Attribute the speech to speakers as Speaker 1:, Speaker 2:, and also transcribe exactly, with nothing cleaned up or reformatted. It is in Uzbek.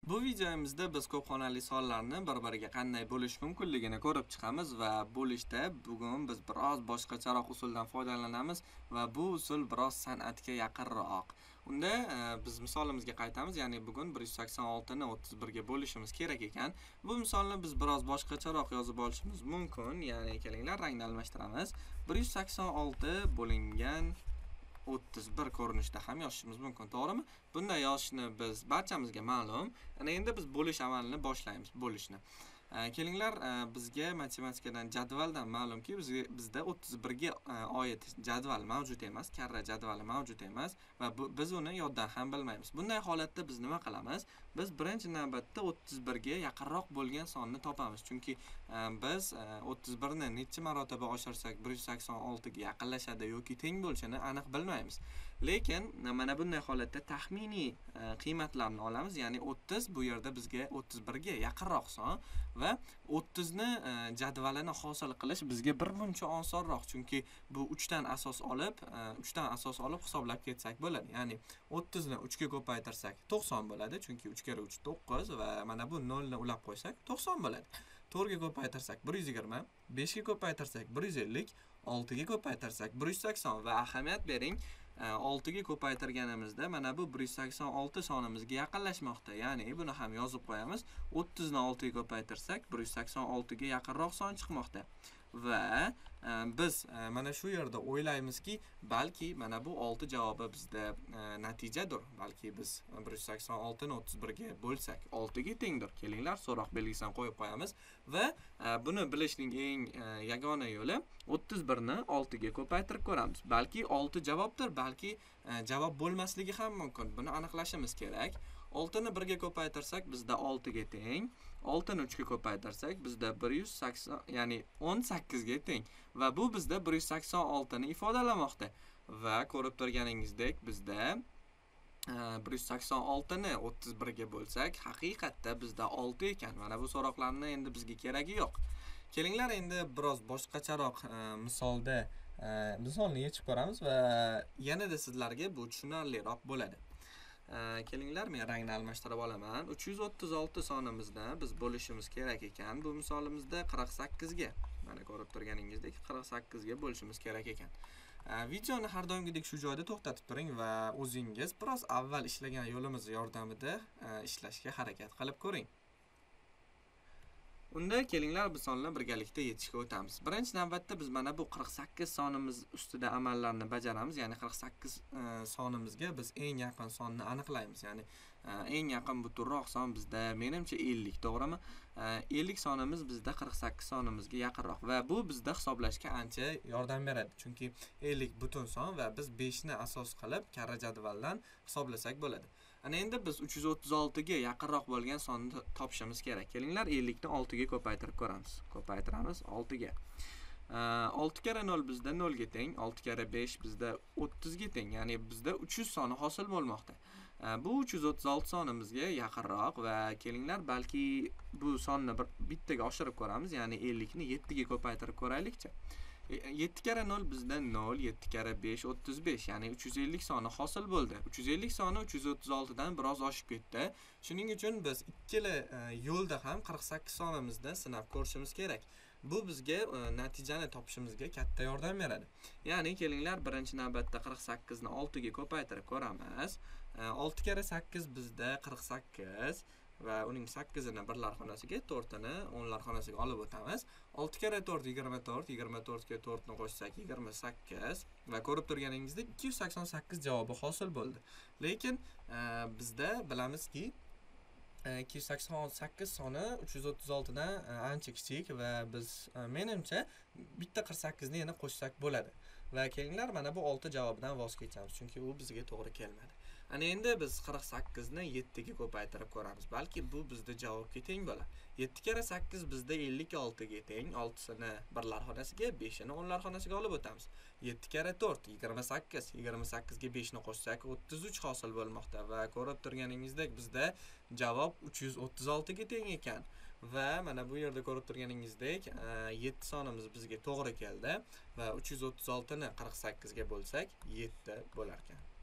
Speaker 1: Bu videomizda biz ko'p xonali sonlarni bir-biriga qanday bo'lish mumkinligini ko'rib chiqamiz va bo'lishda bugun biz biroz boshqacharoq usuldan foydalanamiz va bu usul biroz san'atga yaqinroq. Unda e, biz misolimizga qaytamiz, ya'ni bugun bir yuz sakson olti ni o'ttiz bir ga bo'lishimiz kerak ekan. Bu misolni biz biroz boshqacharoq yozib olishimiz mumkin. Ya'ni kelinglar rangni almashtiramiz. bir yuz sakson olti bo'lingan o'ttiz bir ko'rinishda ham yozishimiz mumkin, to'g'rimi? Bunday yozishni biz barchamizga ma'lum. Ana endi biz bo'lish amalini boshlaymiz, bo'lishni. Kelinglar, bizga matematikadan jadvaldan ma'lumki, bizga bizda o'ttiz bir ga oid jadval mavjud emas, karra jadvali mavjud emas va bu, biz uni yoddan ham bilmaymiz. Bunday holatda biz nima qilamiz? Biz birinchi navbatda o'ttiz bir ga yaqinroq bo'lgan sonni topamiz. Chunki biz o'ttiz bir ni necha marotaba oshirsak bir yuz sakson olti ga yaqinlashadi yoki teng bo'lishini aniq bilmaymiz. Lekin mana bunday holatda taxminiy qiymatlarni olamiz, ya'ni o'ttiz bu yerda bizga o'ttiz bir ga yaqinroq son va o'ttiz ni jadvalini hosil qilish bizga bir muncha osonroq, chunki bu uch dan asos olib, uch dan asos olib hisoblab ketsak bo'ladi. Ya'ni o'ttiz ni uch ga ko'paytirsak to'qson bo'ladi, chunki uch kere uch to'qqiz va mana bu nol ni ulab qo'ysak to'qson bo'ladi. to'rt ga ko'paytirsak bir yuz yigirma, besh ga ko'paytirsak bir yuz ellik, olti ga ko'paytirsak bir yuz sakson va ahamiyat bering, olti ga ko'paytirganimizda mana bu bir yuz sakson olti sonimizga yaqinlashmoqda. Ya'ni buni ham yozib qo'yamiz. o'ttiz ni olti ga ko'paytirsak bir yuz sakson olti ga yaqinroq son chiqmoqda. Va e, biz e, mana shu yerda o'ylaymizki, balki mana bu olti javobi bizda e, natijadir. Balki biz bir yuz sakson olti ni o'ttiz bir ga bo'lsak olti ga tengdir. Kelinglar, so'roq belgisini qo'yib qo'yamiz va e, buni bilishning eng e, yagona yo'li o'ttiz bir ni olti ga ko'paytirib ko'ramiz. Balki olti javobdir, balki e, javob bo'lmasligi ham mumkin. Buni aniqlashimiz kerak. olti ni bir ga ko'paytirsak bizda olti ga teng, olti ni uch ga ko'paytirsak bizda bir yuz sakson, ya'ni o'n sakkiz ga teng va bu bizda bir yuz sakson olti ni ifodalamoqda. Va ko'rib turganingizdek bizda bir yuz sakson olti ni o'ttiz bir ga bo'lsak, haqiqatda bizda olti ekan. Mana bu so'roqlarni endi bizga keragi yo'q. Kelinglar, endi biroz boshqacharoq misolda misolni yechib ko'ramiz va yanada sizlarga bu tushunarliroq bo'ladi. Kelinglar, men rangni almashtirib olaman. uch yuz o'ttiz olti sonimizdan biz bo'lishimiz kerak ekan. Bu misolimizda qirq sakkiz ga, mana ko'rib turganingizdek qirq sakkiz ga bo'lishimiz kerak ekan. Videoni har doimgidek shu joyda to'xtatib turing va o'zingiz biroz avval ishlagan yo'limiz yordamida ishlashga harakat qilib ko'ring. Unda kelinglar, bu sonlarni birgalikda yechishga o'tamiz. Birinchi navbatda biz mana bu qirq sakkiz sonimiz ustida amallarni bajaramiz. Ya'ni qirq sakkiz e, sonimizga biz eng yaqin sonni aniqlaymiz. Ya'ni e, eng yaqin butunroq son bizda menimcha ellik, to'g'rimi? E, ellik sonimiz bizda qirq sakkiz sonimizga yaqinroq va bu bizda hisoblashga ancha yordam beradi. Chunki ellik butun son va biz besh ni asos qilib karra jadvaldan hisoblasak bo'ladi. Ana endi biz uch yuz o'ttiz olti ga yaqinroq bo'lgan sonni topishimiz kerak. Kelinglar, ellik ni olti ga ko'paytirib ko'ramiz. Ko'paytiramiz olti ga. olti kere nol bizda nol ga teng, olti kere besh bizda o'ttiz ga teng. Ya'ni bizda uch yuz soni hosil bo'lmoqda. Bu uch yuz o'ttiz olti sonimizga yaqinroq va kelinglar, balki bu sonni bir bittaga oshirib ko'ramiz. Ya'ni ellik ni yetti ga ko'paytirib ko'raylikchi. yetti kere nol bizda nol, yetti kere besh o'ttiz besh, ya'ni uch yuz ellik soni hosil bo'ldi. uch yuz ellik soni uch yuz o'ttiz olti dan biroz oshib ketdi. Shuning uchun biz ikkala yo'lda ham qirq sakkiz sonimizda sinab ko'rishimiz kerak. Bu bizga natijani topishimizga katta yordam beradi. Ya'ni kelinglar, birinchi navbatda qirq sakkiz ni olti ga ko'paytirib ko'ramiz. olti kere sakkiz bizda qirq sakkiz va uning sakkizini birlar xonasiga, to'rtini o'nlar xonasiga olib o'tamiz. olti kere to'rt yigirma to'rt, yigirma to'rt ga to'rt ni qo'shsak yigirma sakkiz va ko'rib turganingizdek ikki yuz sakson sakkiz javobi hosil bo'ldi. Lekin e, bizda bilamizki ikki yuz sakson sakkiz soni uch yuz o'ttiz olti dan ancha kichik va biz menimcha bitta qirq sakkiz ni yana qo'shsak bo'ladi. Va kelinglar, mana bu olti javobidan voz kechamiz, chunki u bizga to'g'ri kelmadi. Ana endi biz qirq sakkiz ni yetti ga ko'paytirib ko'ramiz. Balki bu bizda javobga teng bo'ladi. yetti kere sakkiz bizda ellik olti ga teng, oltisini birlar xonasiga, beshini o'nlar xonasiga olib o'tamiz. yetti kere to'rt yigirma sakkiz, yigirma sakkiz ga besh ni qo'shsak o'ttiz uch hosil bo'lmoqda va ko'rib turganingizdek bizda javob uch yuz o'ttiz olti ga teng ekan. Va mana bu yerda ko'rib turganingizdek yetti sonimiz bizga to'g'ri keldi va uch yuz o'ttiz olti ni qirq sakkiz ga bo'lsak yetti bo'lar ekan.